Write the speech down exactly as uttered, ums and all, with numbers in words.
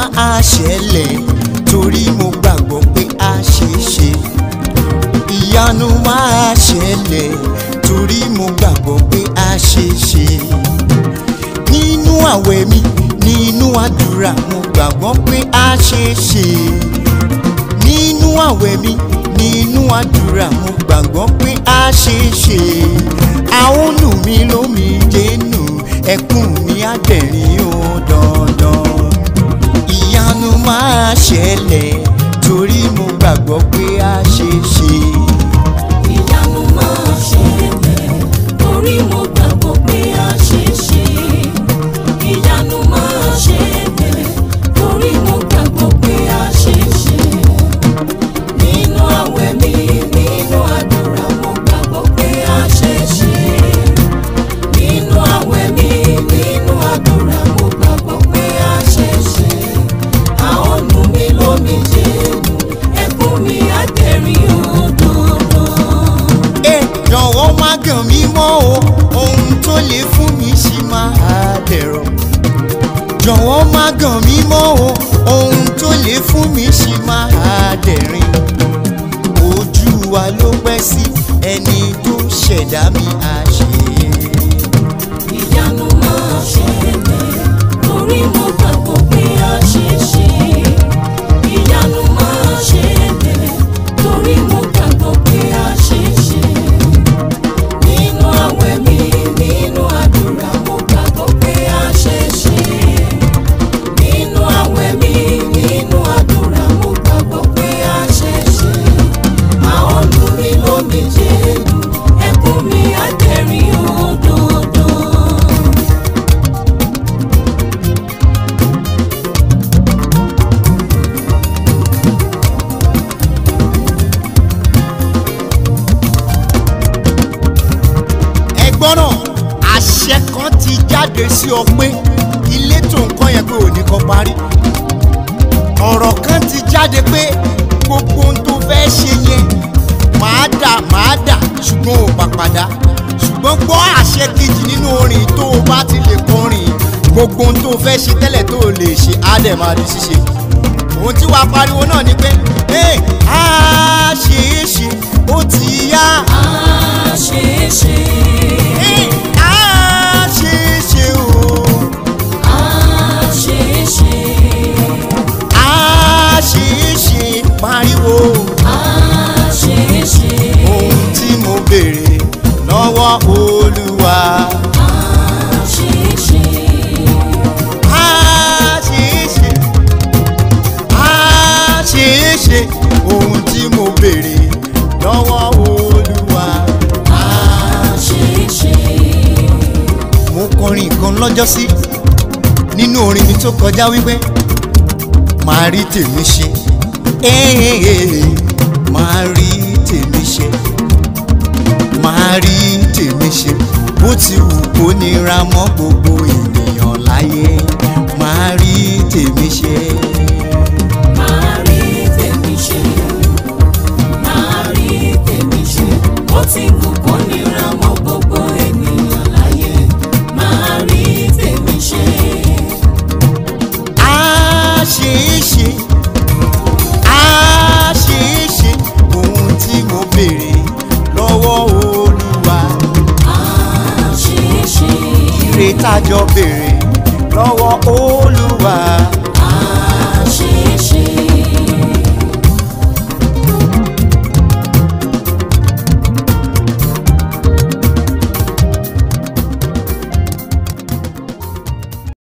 máa ṣẹlẹ̀ torí mo gbàgbọ́ pé a ṣe é ṣe. Ìyanu máa ṣẹlẹ̀ torí mo gbàgbọ́ pé a ṣe é ṣe. Nínú àwẹ̀ mi nínú àdúrà mo gbàgbọ́ pé a ṣe é ṣe. Nínú àwẹ̀ mi nínú àdúrà mo gbàgbọ́ pé a ṣe é ṣe. Àwọn nù mí lómi dénú ẹkún mi á dẹ̀rín ó dandan. Ìyanu máa ṣẹlẹ̀ torí mo gbàgbọ́ pé a ṣe é ṣe. Ìyanu máa ṣẹlẹ̀ torí mo gbàgbọ́ pé a ṣe é ṣe. Ìyanu máa ṣẹlẹ̀ torí mo gbàgbọ́ pé a ṣe é ṣe. Nínú àwẹ̀ mi nínú àdúrà mo gbàgbọ́ pé a ṣe é ṣe. Nínú àwẹ̀ mi nínú àdúrà mo gbàgbọ́ pé a ṣe é ṣe. Àwọn nù mí lómi jẹ́nu ẹkún mi á dẹ̀rín òdodo. Ẹ jọ̀wọ́ má gàn mí mọ́ o, ohun tó lè fún mi ṣì máa dẹ̀rọ̀. Jọ̀wọ́ má gàn mí mọ́ o, ohun tó lè fún mi ṣì máa dẹ̀rín. Ojú wa ló pẹ́ sí ẹni tó ṣẹ̀dá mi á ṣe é. Ìyanu máa ṣẹlẹ̀ torí mo gbàgbọ́ pé a ṣe é ṣe. Ìyanu máa ṣẹlẹ̀ torí mo gbàgbọ́ pé a ṣe é ṣe. Nínú àwẹ̀ mi nínú àdúrà mo gbàgbọ́ pé a ṣe é ṣe. Nínú àwẹ̀ mi nínú àdúrà mo gbàgbọ́ pé a ṣe é ṣe. Àwọn nù mí lómi jẹ́nu ẹkún mi á dẹ̀rín òdodo. Ẹ̀gbọ́n náà àṣẹ kan ti jáde sí ọ pé ilé tó ń kọ́ yẹn pé ò ní kọ́ parí. Ọ̀rọ̀ kan ti jáde pé gbogbo ohun tó fẹ́ ṣe yẹn máa dà máa dà ṣùgbọ́n ò pàpàdà. Ṣùgbọ́n gbọ́ àṣẹ kejì nínú orin tó o bá ti lè kọrin gbogbo ohun tó fẹ́ ṣe tẹ́lẹ̀ tó o lè ṣe á dẹ̀ máa di ṣíṣe. Ohun tí wàá pariwo náà ni pé ẹ á ṣe é ṣe ó ti yá. A ṣe é ṣe. Ẹ á ṣe é ṣe o. A ṣe é ṣe. Á ṣe é ṣe pariwo. A ṣe é ṣe. Ohun tí mo béèrè lọ́wọ́ Olúwa. A ṣe é ṣe. Á ṣe é ṣe. Á ṣe é ṣe. Ohun tí mo béèrè lọ́wọ́ Olúwa. A ṣe é ṣe. Mo kọrin kan lọ́jọ́sí nínú orin mi tó kọjá wípé màá rí tèmi ṣe. Ẹ́ẹ̀ẹ́ màá rí tèmi ṣe. Màá rí tèmi ṣe. Bó ti wù kó nira mọ́ gbogbo ènìyàn láyé. Màá rí tèmi ṣe. Máa rí tèmi ṣe. Máa rí tèmi ṣe. Ó ti wù kó nira mọ́ gbogbo ènìyàn láyé. Máa rí tèmi ṣe. Á ṣe é ṣe. Á ṣe é ṣe. Ohun tí mo béèrè lọ́wọ́ Olúwa. A ṣe é ṣe. Ire tájọ béèrè lọ́wọ́ Olúwa.